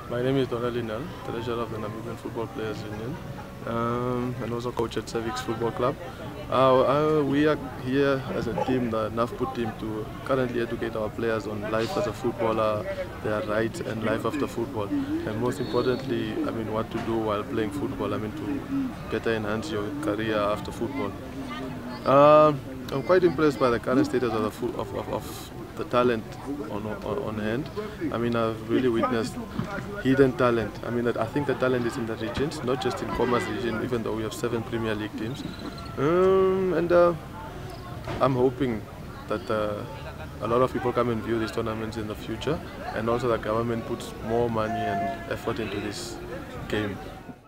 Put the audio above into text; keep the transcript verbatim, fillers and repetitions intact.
My name is Donald Linal, Treasurer of the Namibian Football Players Union, um, and also coach at Civics Football Club. Uh, uh, we are here as a team, the NAFPUT team, to currently educate our players on life as a footballer, their rights and life after football. And most importantly, I mean, what to do while playing football, I mean, to better enhance your career after football. Uh, I'm quite impressed by the current status of the, of, of, of the talent on, on, on hand. I mean, I've really witnessed hidden talent. I mean, I think the talent is in the regions, not just in Commerce region, even though we have seven Premier League teams. Um, and uh, I'm hoping that uh, a lot of people come and view these tournaments in the future, and also the government puts more money and effort into this game.